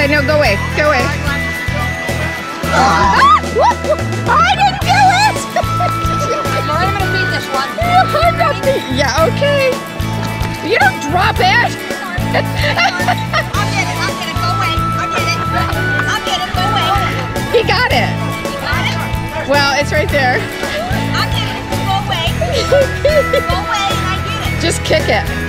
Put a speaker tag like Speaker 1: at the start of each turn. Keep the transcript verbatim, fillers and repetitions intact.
Speaker 1: Okay, no, go away. Go away. Ah! I didn't do it!
Speaker 2: I'm gonna feed this one.
Speaker 1: I'm not feed- yeah, okay. You don't drop it.
Speaker 2: I'll get it, I'll get it, go away. I'll get it. I'll get it, go away.
Speaker 1: He got it.
Speaker 2: You got it?
Speaker 1: Well, it's right there.
Speaker 2: I'll get it, go away. Go away and I get it.
Speaker 1: Just kick it.